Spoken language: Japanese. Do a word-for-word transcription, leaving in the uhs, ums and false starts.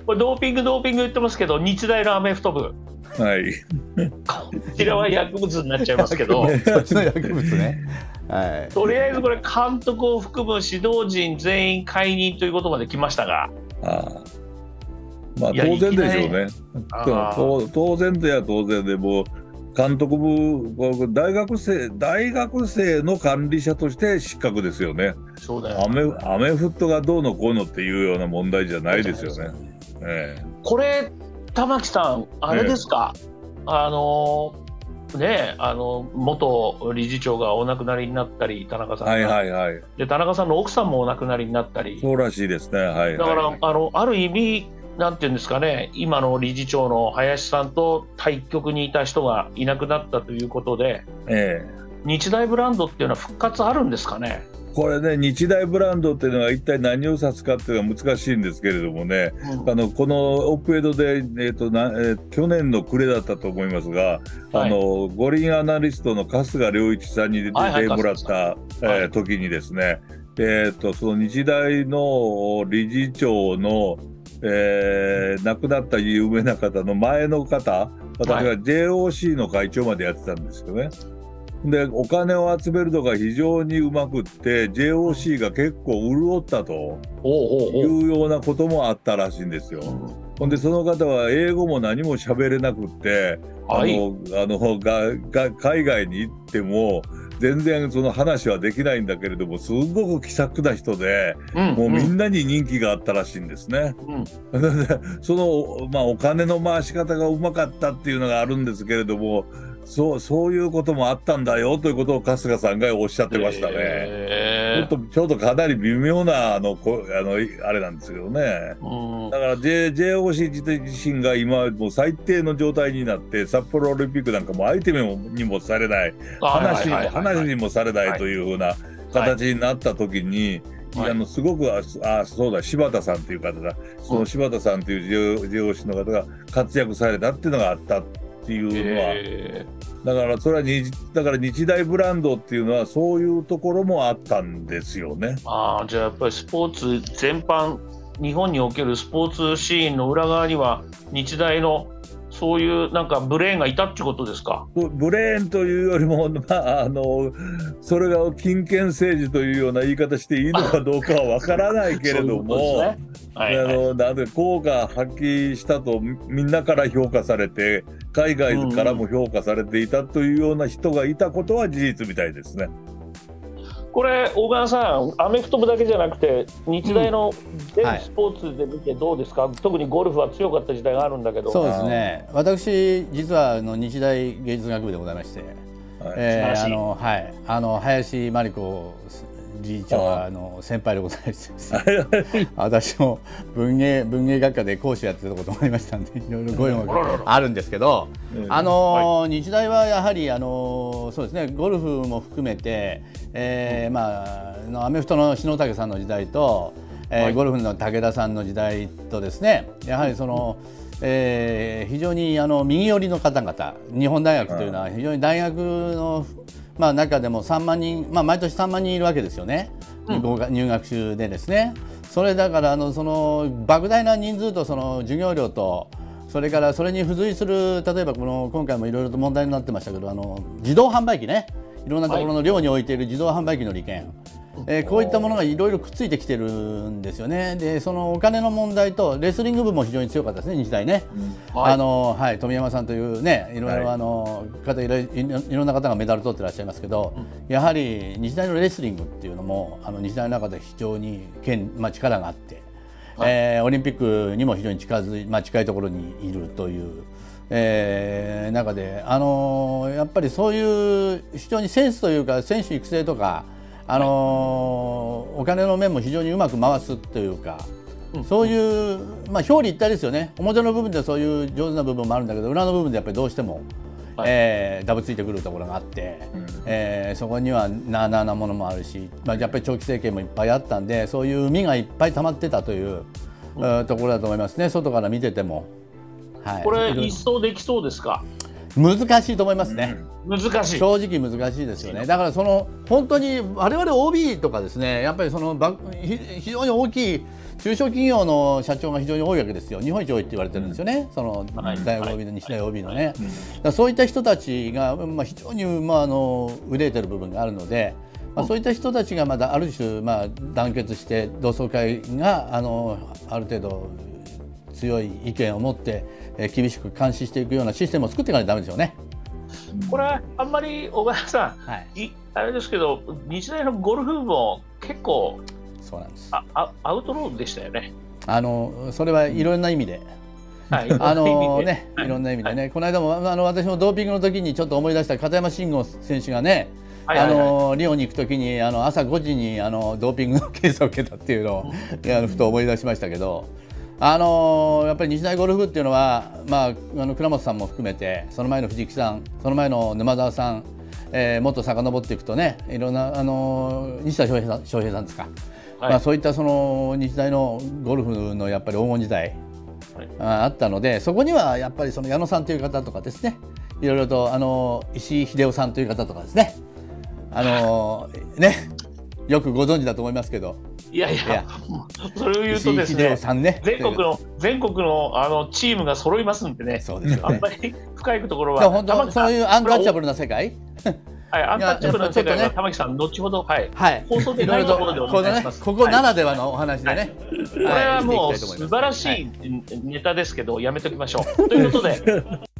これドーピングドーピング言ってますけど、日大のアメフト部、 はい、 こちらは薬物になっちゃいますけどそっちの薬物ね、はい、 とりあえずこれ監督を含む指導陣全員解任ということまで来ましたが、 あまあ当然でしょうね。当当然では当然で、もう監督部、大学生大学生の管理者として失格ですよね。 そうだよ。 アメアメフトがどうのこうのっていうような問題じゃないですよね。ええ、 これ玉木さんあれですか、ええ、あのねあの元理事長がお亡くなりになったり、田中さんが、 はいはいはい、 で田中さんの奥さんもお亡くなりになったり、 そうらしいですね。はいはい、 だからあのある意味なんていうんですかね、今の理事長の林さんと対局にいた人がいなくなったということで、 ええ、日大ブランドっていうのは復活あるんですかね。 これね、日大ブランドっていうのは一体何を指すかっていうのは難しいんですけれどもね、うん、あのこのオペドで、えーとなえー、去年の暮れだったと思いますが、はい、あの五輪アナリストの春日良一さんに出てもらった、はいえー、時にですね、えーと、その日大の理事長のえー、亡くなった有名な方の前の方、私が ジェイオーシー の会長までやってたんですよね。でお金を集めるのが非常にうまくって、 ジェイオーシー が結構潤ったというようなこともあったらしいんですよ。ほんでその方は英語も何も喋れなくって、はい、あのあのがが海外に行っても全然その話はできないんだけれども、すごく気さくな人で、うん、もうみんなに人気があったらしいんですね。うん、その、まあ、お金の回し方がうまかったっていうのがあるんですけれども、そう、そういうこともあったんだよということを春日さんがおっしゃってましたね。えー、ちょっとちょっとかなり微妙なあのこあのあれなんですけどね。うん、だから J、ジェイオーシー 自身が今もう最低の状態になって、札幌オリンピックなんかも相手にもされない、話にも話にもされないというふうな形になった時に、はい、あのすごくああそうだ柴田さんという方だ、その柴田さんという ジェイオーシー の方が活躍されたっていうのがあったっていうのは、えー、だからそれはにだから日大ブランドっていうのはそういうところもあったんですよね。 あじゃあやっぱりスポーツ全般、日本におけるスポーツシーンの裏側には日大のそういうなんかブレーンがいたってことですか。 ブレーンというよりも、まあ、あのそれが金権政治というような言い方していいのかどうかはわからないけれども、なんで効果発揮したとみんなから評価されて、海外からも評価されていたというような人がいたことは事実みたいですね。 これ小川さん、アメフト部だけじゃなくて日大の全スポーツで見てどうですか、うんはい、特にゴルフは強かった時代があるんだけど。 そうですね、私実はあの日大芸術学部でございまして、はいえー、あのはい、あの林真理子理事長はあの先輩でございまして私も文芸文芸学科で講師やってたこともありましたんで、いろいろご用があるんですけど、あの、はい、日大はやはりあのそうですね、ゴルフも含めて、えー、まあのアメフトの篠竹さんの時代と、えーはい、ゴルフの武田さんの時代とですね、やはりその、えー、非常にあの右寄りの方々、日本大学というのは非常に大学のまあ、中でもさんまんにん、まあ、毎年さんまんにんいるわけですよね、うん、入学種でですね。それだからあのその莫大な人数とその授業料と、それからそれに付随する、例えばこの今回もいろいろと問題になってましたけど、あの自動販売機ね、いろんなところの寮に置いている自動販売機の利権、はいえー、こういったものがいろいろくっついてきてるんですよね。でそのお金の問題とレスリング部も非常に強かったですね、日大ね、うんはいあのはい、富山さんというね、いろいろあの、はい、方いろいろんな方がメダル取ってらっしゃいますけど、うん、やはり日大のレスリングっていうのもあの日大の中で非常に権、まあ、力があって、はいえー、オリンピックにも非常に近づい、まあ、近いところにいるという。えー、中で、あのー、やっぱりそういう非常にセンスというか選手育成とか、あのー、お金の面も非常にうまく回すというか、うん、そういう、まあ、表裏一体ですよね。表の部分でそういう上手な部分もあるんだけど、裏の部分でやっぱりどうしても、はいえー、ダブついてくるところがあって、うんえー、そこにはなあなあなものもあるし、まあ、やっぱり長期政権もいっぱいあったんで、そういう海がいっぱい溜まってたという、うん、ところだと思いますね、外から見てても。 はい、これ一掃できそうですか。 難しいと思いますね。 難しい。 正直難しいですよね。だからその本当に我々 オービー とかですね、やっぱりそのば非常に大きい中小企業の社長が非常に多いわけですよ。日本一多いって言われてるんですよね。その大学 オービー の日大 オービー のね。だからそういった人たちがまあ非常にまああの憂えてる部分があるので。まあ、そういった人たちがまだある種、まあ、団結して同窓会があのある程度強い意見を持って、えー、厳しく監視していくようなシステムを作っていかないとダメですよね。 これはあんまり小川さん、はい、あれですけど日大のゴルフ部も結構そうなんですああアウトローでしたよね。 あのそれはいろんな意味で。はい、あのね、いろんな意味でね、はい、この間もあの私もドーピングの時にちょっと思い出した片山晋吾選手がね、あのリオに行くときにあの朝ごじにあのドーピングの検査を受けたっていうのをあのふと思い出しましたけど、あのやっぱり日大ゴルフ部っていうのは、まあ、あの倉本さんも含めてその前の藤木さん、その前の沼澤さん、えー、もっと遡っていくとね、いろんなあの西田翔平さん、翔平さんですか、はい、まあ、そういったその日大のゴルフのやっぱり黄金時代、はい、あったので、そこにはやっぱりその矢野さんという方とかですね、いろいろとあの石井秀夫さんという方とかですね、あのー、ね、よくご存知だと思いますけど、 いやいや、いやそれを言うとですね、ね全国の全国のあのチームが揃いますんでね、そうですよね、あんまり深いところは、 本当そういうアンタッチャブルな世界、 はい、アンタッチャブルな世界は玉木さん後ほど、はい、はい、放送でないところでお願いします。 ここならではのお話でね、はい、 これはもう素晴らしいネタですけど、やめときましょう。ということで。